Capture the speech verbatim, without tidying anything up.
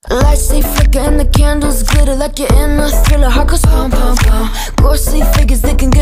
Lights they flicker and the candles glitter like you're in a thriller. Heart goes pum pum pum. Ghostly figures they can get